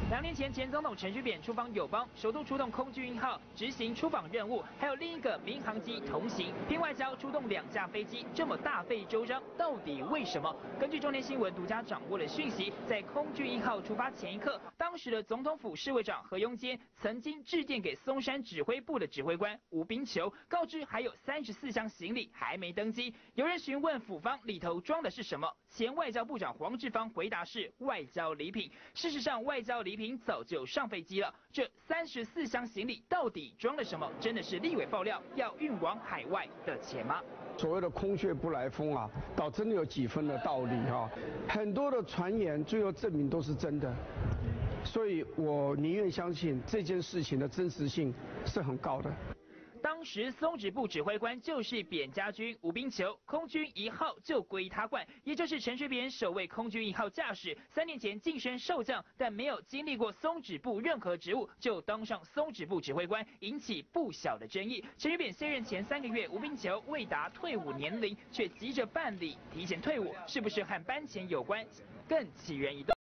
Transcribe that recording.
2年前，前总统陈水扁出访友邦，首度出动空军1号执行出访任务，还有另一个民航机同行。偏外交出动2架飞机，这么大费周章，到底为什么？根据中天新闻独家掌握的讯息，在空军1号出发前一刻，当时的总统府侍卫长何庸坚曾经致电给松山指挥部的指挥官吴彬球，告知还有34箱行李还没登机。有人询问府方里头装的是什么，前外交部长黄志芳回答是外交礼品。事实上，外交礼品早就上飞机了。这34箱行李到底装了什么？真的是立委爆料要运往海外的钱吗？ 所谓的空穴不来风啊，倒真的有几分的道理哈。很多的传言最后证明都是真的，所以我宁愿相信这件事情的真实性是很高的。 当时松指部指挥官就是扁家军吴彬球，空军1号就归他管，也就是陈水扁首位空军1号驾驶，3年前晋升少将，但没有经历过松指部任何职务就当上松指部指挥官，引起不小的争议。陈水扁卸任前3个月，吴彬球未达退伍年龄，却急着办理提前退伍，是不是和班前有关？更起人疑窦。